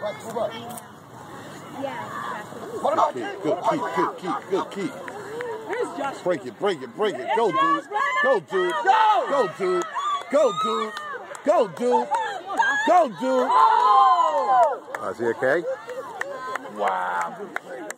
Yeah. What about good keep. Where's Josh? Break it. Go, dude. Go, dude. Go, dude. Go, dude. Go, dude. Go, dude. Is he okay? Wow.